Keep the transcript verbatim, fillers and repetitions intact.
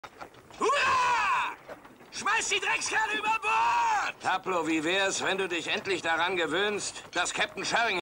Hurra! Schmeiß die Dreckskerle über Bord! Taplo, wie wär's, wenn du dich endlich daran gewöhnst, dass Captain Sherringham